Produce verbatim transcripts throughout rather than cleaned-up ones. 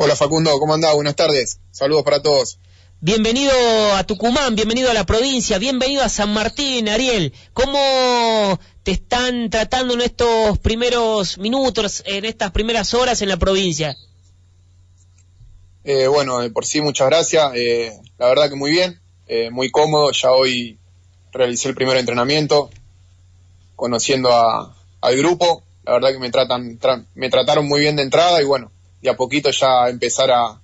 Hola Facundo, ¿cómo andás? Buenas tardes, saludos para todos. Bienvenido a Tucumán, bienvenido a la provincia, bienvenido a San Martín, Ariel. ¿Cómo te están tratando en estos primeros minutos, en estas primeras horas en la provincia? Eh, bueno, eh, por sí, muchas gracias. Eh, la verdad que muy bien, eh, muy cómodo. Ya hoy realicé el primer entrenamiento, conociendo a, al grupo. La verdad que me tratan, tra- me trataron muy bien de entrada y bueno, y a poquito ya empezar a,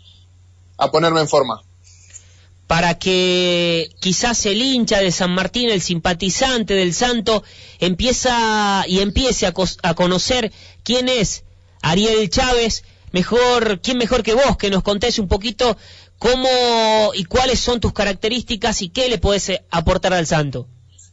a ponerme en forma. Para que quizás el hincha de San Martín, el simpatizante del Santo, empieza y empiece a, co- a conocer quién es Ariel Chávez. Mejor, quién mejor que vos, que nos contés un poquito cómo y cuáles son tus características y qué le podés aportar al Santo.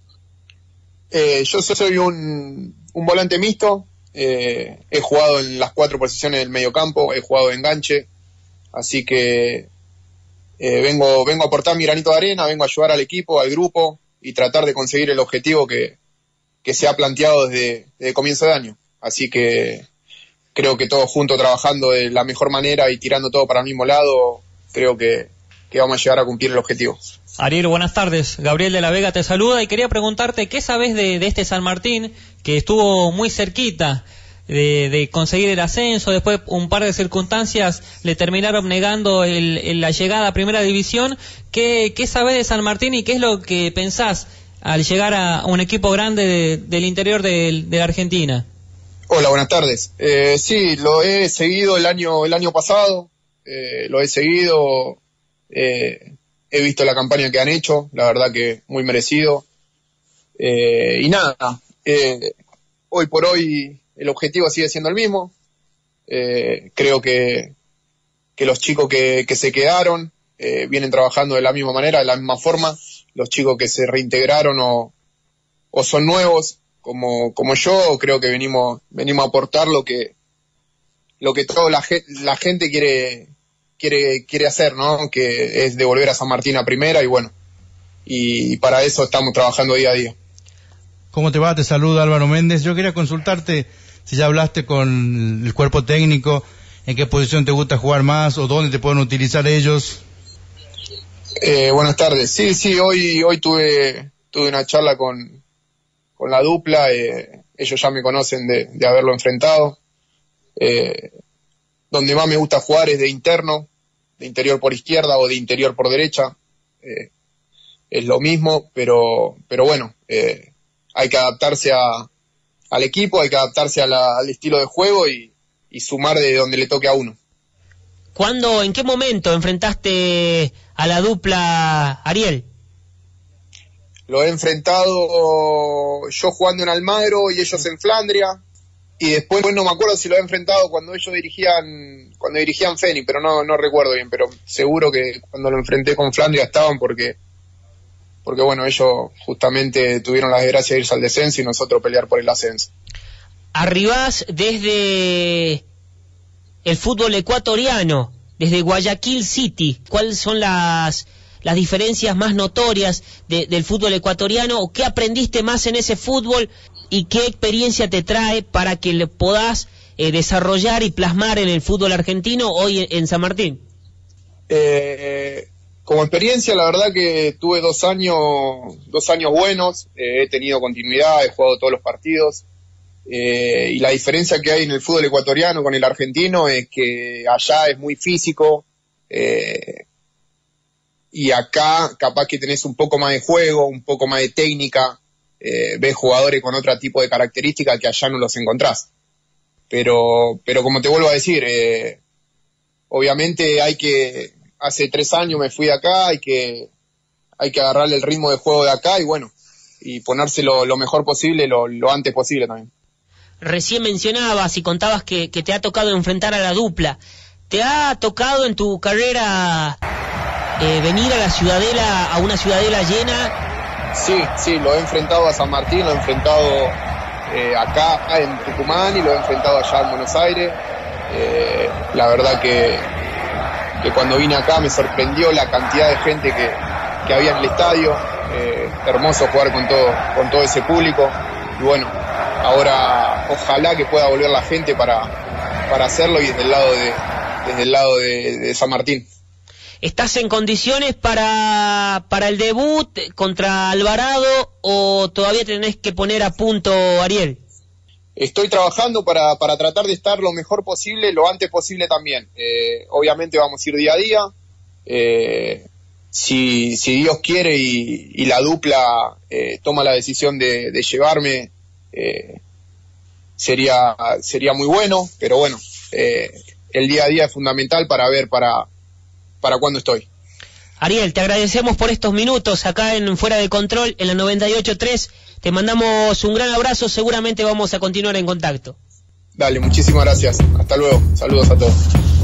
Eh, yo soy un, un volante mixto, eh, he jugado en las cuatro posiciones del mediocampo, he jugado de enganche, así que eh, vengo, vengo a aportar mi granito de arena, vengo a ayudar al equipo, al grupo y tratar de conseguir el objetivo que, que se ha planteado desde, desde comienzo de año. Así que creo que todos juntos trabajando de la mejor manera y tirando todo para el mismo lado, creo que, que vamos a llegar a cumplir el objetivo. Ariel, buenas tardes. Gabriel de la Vega te saluda y quería preguntarte qué sabes de, de este San Martín que estuvo muy cerquita de, de conseguir el ascenso. Después un par de circunstancias le terminaron negando el, el, la llegada a Primera División. ¿Qué, qué sabes de San Martín y qué es lo que pensás al llegar a un equipo grande de, del interior de, de la Argentina? Hola, buenas tardes. Eh, sí, lo he seguido el año el año pasado, eh, lo he seguido, eh, he visto la campaña que han hecho, la verdad que muy merecido. Eh, y nada, eh, hoy por hoy el objetivo sigue siendo el mismo. Eh, creo que, que los chicos que, que se quedaron eh, vienen trabajando de la misma manera, de la misma forma. Los chicos que se reintegraron o, o son nuevos, como como yo, creo que venimos venimos a aportar lo que lo que toda la, ge- la gente quiere quiere quiere hacer, ¿no? Que es devolver a San Martín a primera y bueno, y para eso estamos trabajando día a día. ¿Cómo te va? Te saluda Álvaro Méndez. Yo quería consultarte si ya hablaste con el cuerpo técnico, en qué posición te gusta jugar más o dónde te pueden utilizar ellos. Eh, buenas tardes. Sí, sí, hoy hoy tuve tuve una charla con con la dupla, eh, ellos ya me conocen de, de haberlo enfrentado. Eh, donde más me gusta jugar es de interno, de interior por izquierda o de interior por derecha. Eh, es lo mismo, pero pero bueno, eh, hay que adaptarse a, al equipo, hay que adaptarse a la, al estilo de juego y, y sumar de donde le toque a uno. ¿Cuándo, en qué momento enfrentaste a la dupla, Ariel? Lo he enfrentado yo jugando en Almagro y ellos en Flandria, y después no me acuerdo si lo he enfrentado cuando ellos dirigían cuando dirigían Feni, pero no no recuerdo bien, pero seguro que cuando lo enfrenté con Flandria estaban porque porque bueno, ellos justamente tuvieron la desgracia de irse al descenso y nosotros pelear por el ascenso. Arribás desde el fútbol ecuatoriano, desde Guayaquil City. ¿Cuáles son las las diferencias más notorias de, del fútbol ecuatoriano, o qué aprendiste más en ese fútbol y qué experiencia te trae para que le podás eh, desarrollar y plasmar en el fútbol argentino hoy en, en San Martín? Eh, como experiencia, la verdad que tuve dos años, dos años buenos, eh, he tenido continuidad, he jugado todos los partidos, eh, y la diferencia que hay en el fútbol ecuatoriano con el argentino es que allá es muy físico, eh, y acá capaz que tenés un poco más de juego, un poco más de técnica, eh, ves jugadores con otro tipo de características que allá no los encontrás. Pero, pero como te vuelvo a decir, eh, obviamente hay que, hace tres años me fui de acá, hay que, hay que agarrarle el ritmo de juego de acá y bueno, y ponérselo lo mejor posible, lo, lo antes posible también. Recién mencionabas y contabas que, que te ha tocado enfrentar a la dupla. ¿Te ha tocado en tu carrera Eh, venir a la Ciudadela, a una Ciudadela llena? Sí, sí, lo he enfrentado a San Martín, lo he enfrentado eh, acá en Tucumán y lo he enfrentado allá en Buenos Aires. Eh, la verdad que, que cuando vine acá me sorprendió la cantidad de gente que, que había en el estadio. Eh, hermoso jugar con todo, con todo ese público. Y bueno, ahora ojalá que pueda volver la gente para, para hacerlo y desde el lado de desde el lado de, de San Martín. ¿Estás en condiciones para, para el debut contra Alvarado o todavía tenés que poner a punto, Ariel? Estoy trabajando para, para tratar de estar lo mejor posible, lo antes posible también. Eh, obviamente vamos a ir día a día. Eh, si, si Dios quiere y, y la dupla eh, toma la decisión de, de llevarme, eh, sería, sería muy bueno, pero bueno, eh, el día a día es fundamental para ver para, para cuándo estoy. Ariel, te agradecemos por estos minutos acá en Fuera de Control, en la noventa y ocho punto tres. Te mandamos un gran abrazo, seguramente vamos a continuar en contacto. Dale, muchísimas gracias. Hasta luego. Saludos a todos.